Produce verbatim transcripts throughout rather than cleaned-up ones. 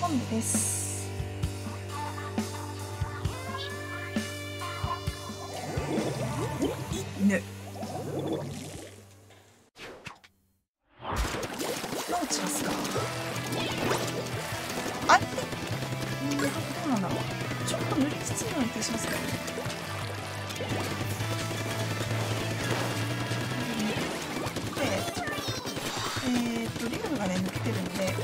昆布です。犬。どう散らすか。あれ、うん、どうなんだろう。ちょっと無理しすぎるような気がしますけどね。で、えーっとリムがね抜けてるんで。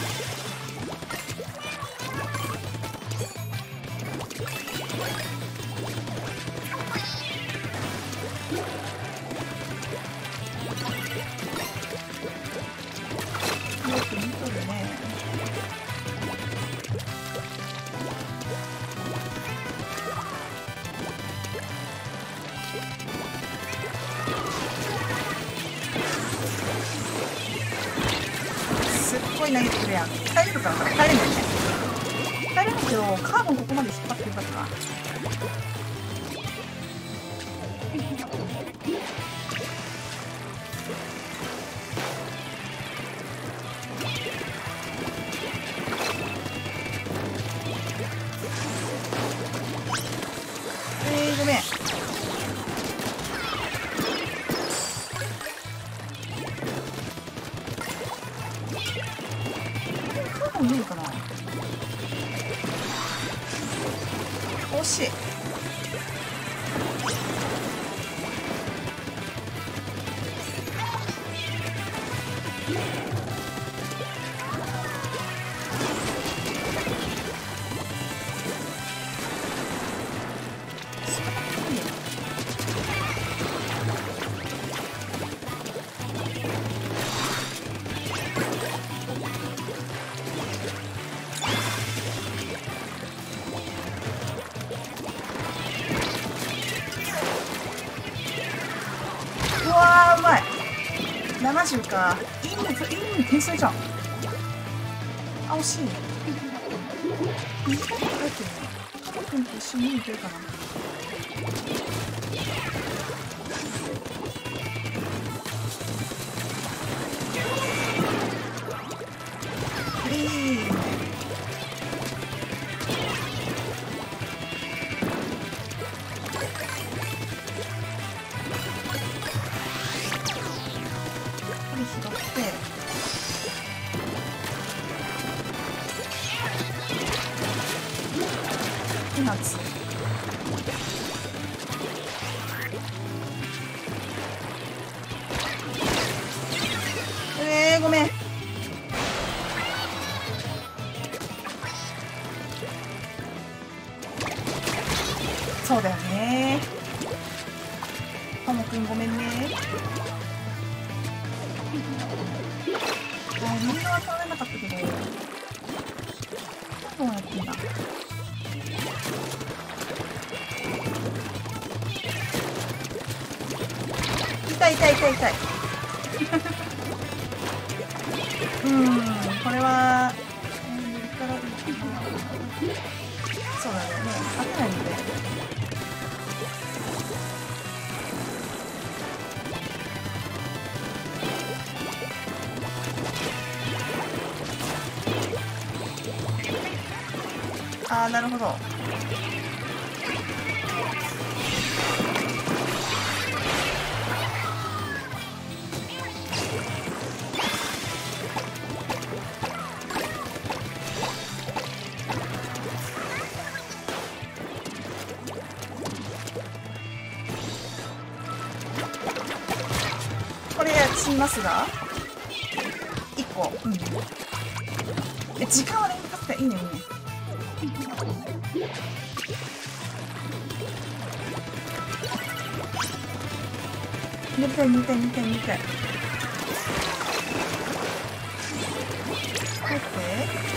投げてくるやん。耐えれるかな。耐えれるんだよね。耐えれるけどカーボンここまで引っ張ってよかったな。えー、ごめん。見えるかな。惜しい。ななじゅうか。いいね、いいね、天才じゃん。あ、惜しい。いいこと書いてるね。カモ君と一緒に見てるかな。いいね。えー、ごめん。そうだよね。ともくんごめんね。あ、リードは取られなかったけど。どうやってんだ。痛い痛い痛い痛い。うん、これは、えー、右からでいいかな。そうだね、もう勝てないんで。ああ、なるほど。これ積みますがいっこ、うん、え時間はねかかっていいねいいね。見て見て見て見て帰って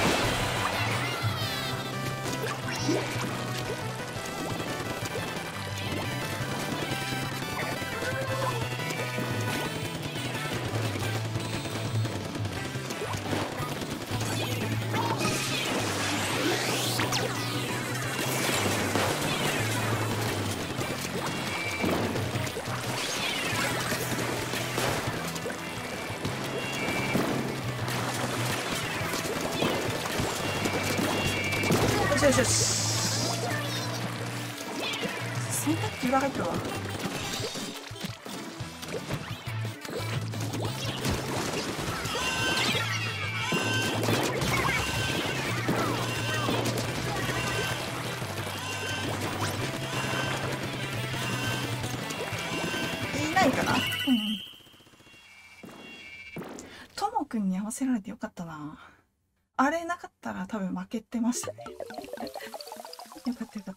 しよしよし。洗濯機裏入ってるわ。いないかな。うん。ともくんに合わせられてよかったな。あれなかったら多分負けてましたね。よかったよかった。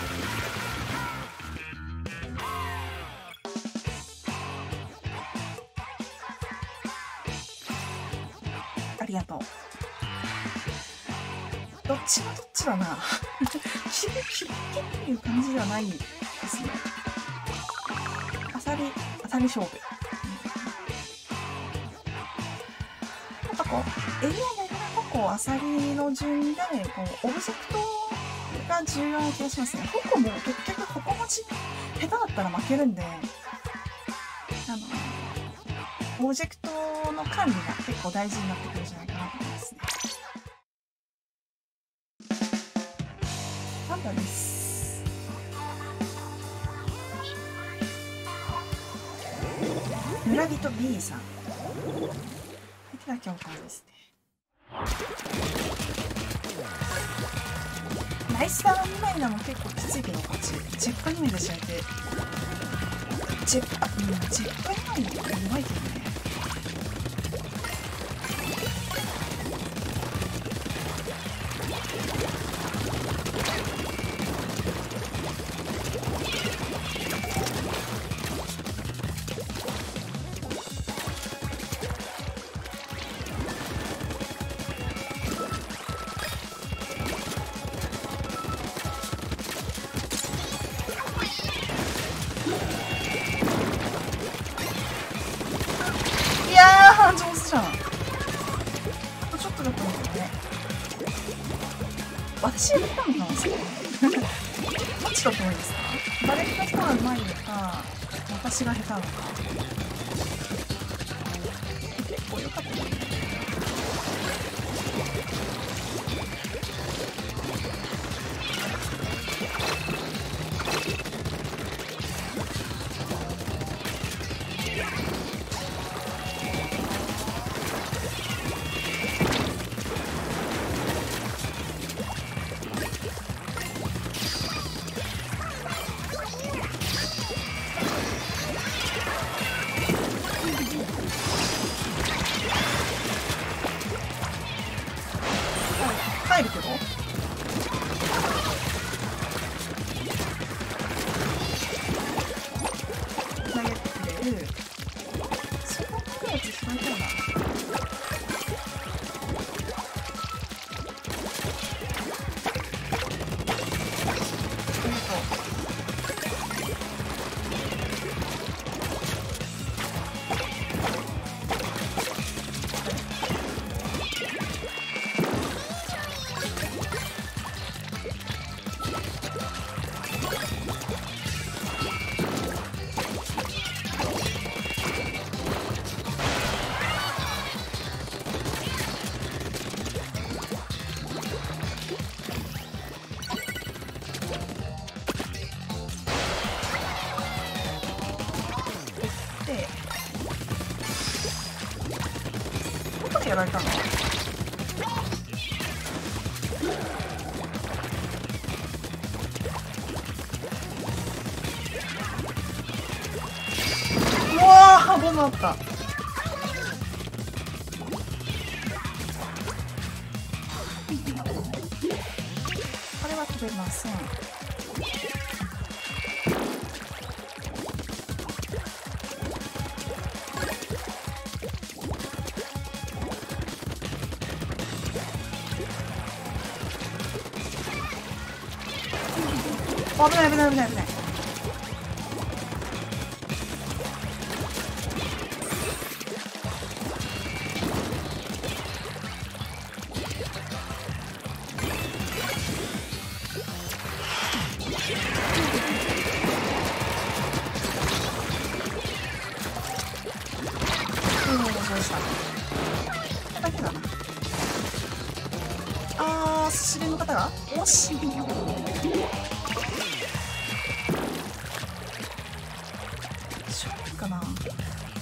ありがとう。どっちもどっちだな。キルキルっていう感じではないですね。あさり、あさり勝負。なんかこう、エリアでこうアサリの順でこうオブジェクトが重要な気がしますね。矛も結局矛持ち下手だったら負けるんで、あのオブジェクトの管理が結構大事になってくるんじゃないかなと思いますね。パンダです。村人 B さん。敵だ教官ですね。ナイスダウンにまいなの結構きついけど勝ち。ジェッパにまいで試合でジェッパ、うん、ジェッパにまい弱いけどね。私が下手なのかな。どっちだと思いますか？誰か人がうまいのか、私が下手なのか。結構良かったね。帰るけど投げてくれる。そんなにやつ拾いたいな。どこでやられたの？うわー、ボムあった。これは飛べません。危ない危ない危ない危ない。うん、そうした。だけだな。あー、 失恋の方が惜しい。勝利かな。